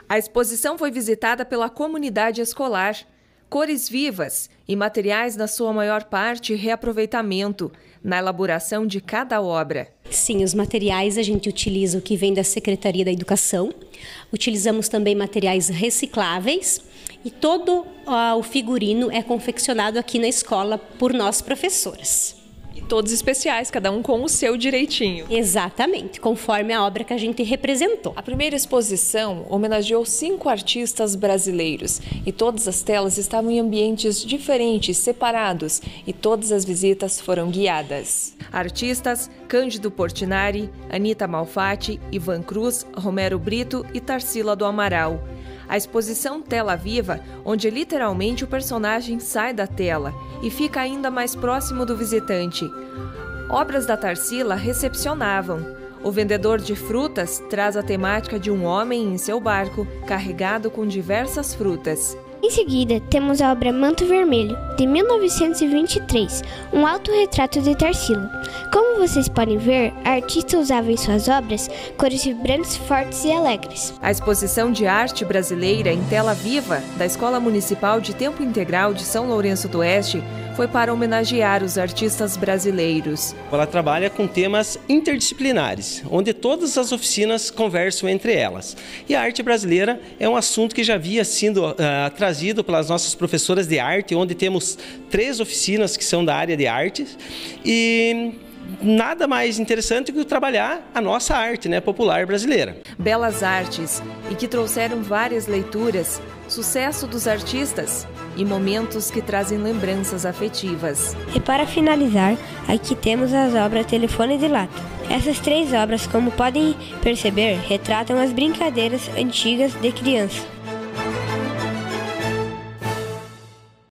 A exposição foi visitada pela comunidade escolar. Cores vivas e materiais, na sua maior parte, reaproveitamento na elaboração de cada obra. Sim, os materiais a gente utiliza o que vem da Secretaria da Educação. Utilizamos também materiais recicláveis e todo o figurino é confeccionado aqui na escola por nós professoras. Todos especiais, cada um com o seu direitinho. Exatamente, conforme a obra que a gente representou. A primeira exposição homenageou 5 artistas brasileiros e todas as telas estavam em ambientes diferentes, separados, e todas as visitas foram guiadas. Artistas: Cândido Portinari, Anita Malfatti, Ivan Cruz, Romero Brito e Tarsila do Amaral. A exposição Tela Viva, onde literalmente o personagem sai da tela e fica ainda mais próximo do visitante. Obras da Tarsila recepcionavam. O vendedor de frutas traz a temática de um homem em seu barco, carregado com diversas frutas. Em seguida, temos a obra Manto Vermelho, de 1923, um autorretrato de Tarsila. Como vocês podem ver, a artista usava em suas obras cores vibrantes, fortes e alegres. A exposição de arte brasileira em tela viva da Escola Municipal de Tempo Integral de São Lourenço do Oeste foi para homenagear os artistas brasileiros. Ela trabalha com temas interdisciplinares, onde todas as oficinas conversam entre elas. E a arte brasileira é um assunto que já havia sido trazido pelas nossas professoras de arte, onde temos 3 oficinas que são da área de artes, e nada mais interessante que trabalhar a nossa arte, popular brasileira. Belas artes, e que trouxeram várias leituras, sucesso dos artistas e momentos que trazem lembranças afetivas. E para finalizar, aqui temos as obras Telefone de Lata. Essas 3 obras, como podem perceber, retratam as brincadeiras antigas de criança.